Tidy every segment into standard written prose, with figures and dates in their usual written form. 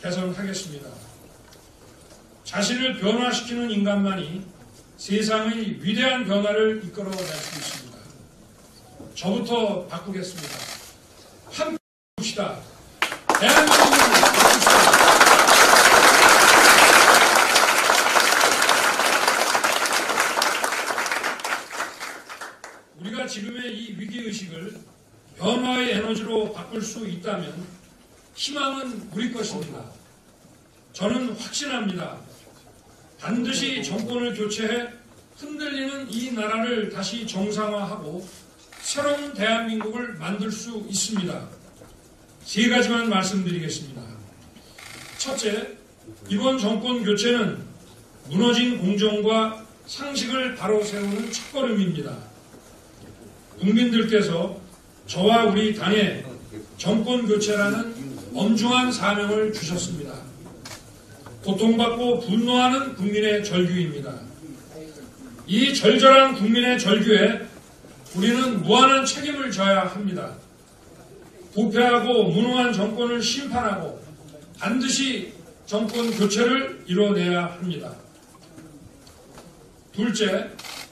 개선하겠습니다. 자신을 변화시키는 인간만이 세상의 위대한 변화를 이끌어낼 수 있습니다. 저부터 바꾸겠습니다. 함께 봅시다. 대한민국을 바꿉시다. 우리가 지금의 이 위기의식을 변화의 에너지로 바꿀 수 있다면 희망은 우리 것입니다. 저는 확신합니다. 반드시 정권을 교체해 흔들리는 이 나라를 다시 정상화하고 새로운 대한민국을 만들 수 있습니다. 세 가지만 말씀드리겠습니다. 첫째, 이번 정권 교체는 무너진 공정과 상식을 바로 세우는 첫걸음입니다. 국민들께서 저와 우리 당에 정권 교체라는 엄중한 사명을 주셨습니다. 고통받고 분노하는 국민의 절규입니다. 이 절절한 국민의 절규에 우리는 무한한 책임을 져야 합니다. 부패하고 무능한 정권을 심판하고 반드시 정권 교체를 이뤄내야 합니다. 둘째,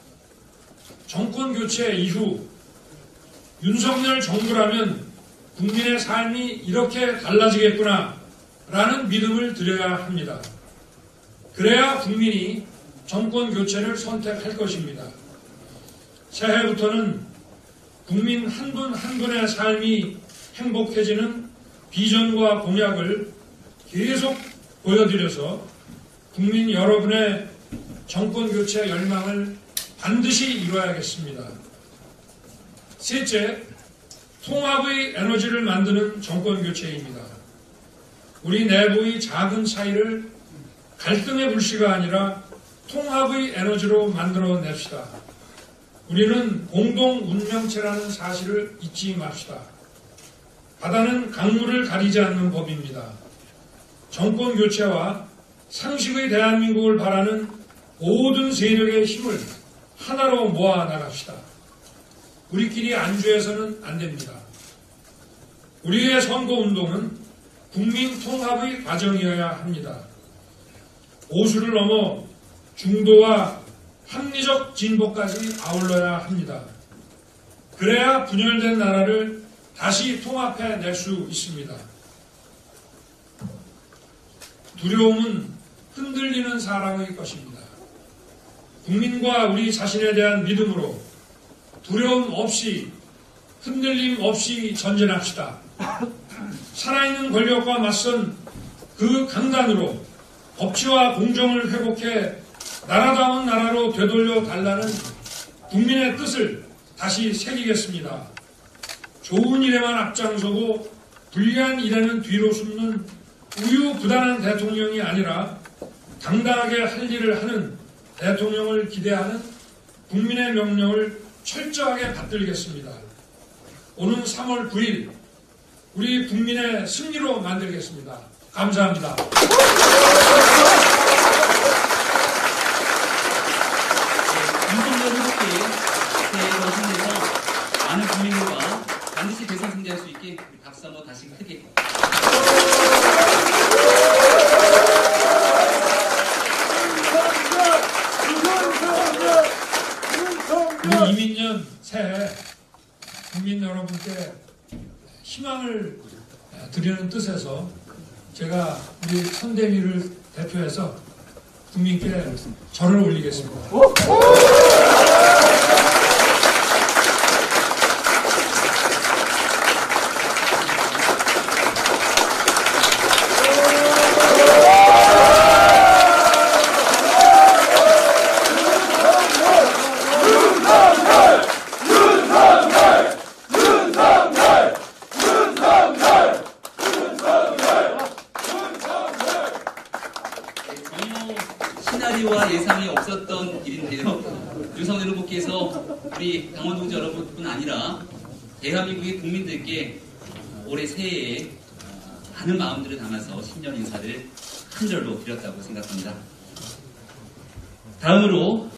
정권 교체 이후 윤석열 정부라면 국민의 삶이 이렇게 달라지겠구나 라는 믿음을 드려야 합니다. 그래야 국민이 정권 교체를 선택할 것입니다. 새해부터는 국민 한 분 한 분의 삶이 행복해지는 비전과 공약을 계속 보여드려서 국민 여러분의 정권 교체 열망을 반드시 이뤄야겠습니다. 셋째, 통합의 에너지를 만드는 정권 교체입니다. 우리 내부의 작은 차이를 갈등의 불씨가 아니라 통합의 에너지로 만들어냅시다. 우리는 공동 운명체라는 사실을 잊지 맙시다. 바다는 강물을 가리지 않는 법입니다. 정권 교체와 상식의 대한민국을 바라는 모든 세력의 힘을 하나로 모아 나갑시다. 우리끼리 안주해서는 안 됩니다. 우리의 선거운동은 국민 통합의 과정이어야 합니다. 보수를 넘어 중도와 합리적 진보까지 아울러야 합니다. 그래야 분열된 나라를 다시 통합해낼 수 있습니다. 두려움은 흔들리는 사람의 것입니다. 국민과 우리 자신에 대한 믿음으로 두려움 없이 흔들림 없이 전진합시다. 살아있는 권력과 맞선 그 강단으로 법치와 공정을 회복해 나라다운 나라로 되돌려 달라는 국민의 뜻을 다시 새기겠습니다. 좋은 일에만 앞장서고 불리한 일에는 뒤로 숨는 우유부단한 대통령이 아니라 당당하게 할 일을 하는 대통령을 기대하는 국민의 명령을 철저하게 받들겠습니다. 오는 3월 9일 우리 국민의 승리로 만들겠습니다. 감사합니다. 윤석열 후보의 새해로 힘내서 많은 국민들과 반드시 대선 승리할 수 있게 박수 한번 다시 크게. 우리 이민년 새해 국민 여러분께 희망을 드리는 뜻에서 제가 우리 선대위를 대표해서 국민께 절을 올리겠습니다. 시나리오와 예상이 없었던 일인데요. 윤석열 후보께서 우리 강원동지 여러분뿐 아니라 대한민국의 국민들께 올해 새해에 많은 마음들을 담아서 신년 인사를 한 절로 드렸다고 생각합니다. 다음으로